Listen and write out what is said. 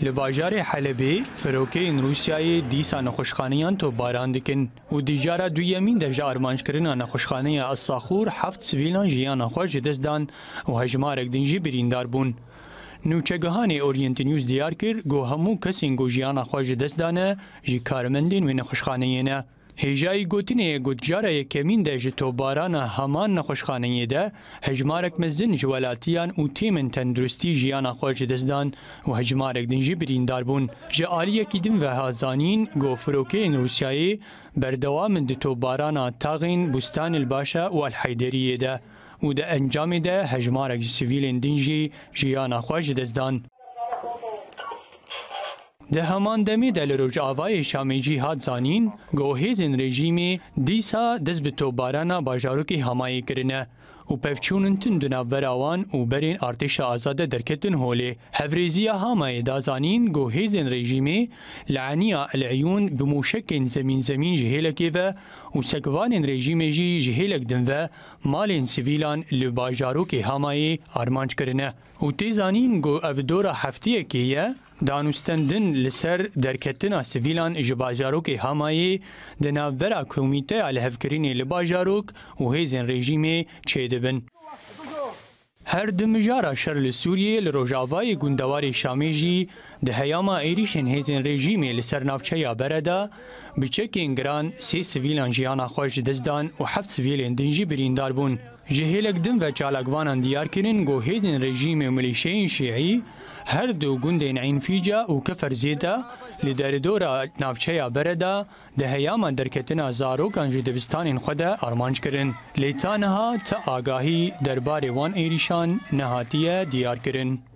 لباجار حلبی فروکین روسیای دیسا نخوشخانیان تو باران دکن و دیجارا دویمین درجه آرمانج کرنا نخوشخانه الصاخور 7 سویلان جیان خوش دزدان و هجمارک دنجی بریندار بون. نوچگهان اورینت نیوز دیار کر گو همو کسین گو جیان خوش دزدانه جی کارمندین و نخوشخانه نه. هجای گوتنه گوتجاره کمین ده جتو باران همان نخوشخانه ده هجمارک مزن جوالاتیان و تیمن تندرستی جیان خوش دزدان و هجمارک دنجی بریندار بون. جعالیه کدیم و هازانین گو فروکین روسیایی بردوام دتو باران تاغین بستان الباشا و الحیدریه ده و ده انجام ده هجمارک سیویل دنجی جیان خوش دزدان. ده همان دمی دل روجاوای شامیجی هات زانین گوهیزن رژیمی دیسا دز به توبارانا باجاروکی همایی کرنه و پفچونن تن دنابر آوان و برین ارتش آزاده درکتن هولی هفریزیا همایی دازانین گوهیزن رژیمی لعنیا العیون بموشکن زمین جهیلکی و سکوان رژیمی جی جهیلک دن و مالین سیویلان لباجاروکی همایی آرمانج کرنه و تیزانین گو افدورا هفتیه کیه دانوستندن لسر درکتنا سیویلان جباجاروک همایی دنابرا کمیته الهفکرینی لباجاروک و هیزن رژیمی چه دبن. هر دمجارا شر سوریه لروجاوای گوندوار شامیجی ده هیاما ایریشن هیزن رژیمی لسر نافچه یا برده بچکین گران 3 سیویلان جیانا خوش دزدان و 7 سیویلان دنجی بریندار بون. جهیلک دن و چالاگوانان دیار کنن گو هیزن رژیم ملیشین شیعی هر دو گوندین عین فیجا و کفر زیده لدردورا نافچه برده ده هیاما درکتنا زاروکان جدبستان خود آرمانج کرن لیتانها تا آگاهی دربار وان ایریشان نهاتیه دیار کرن.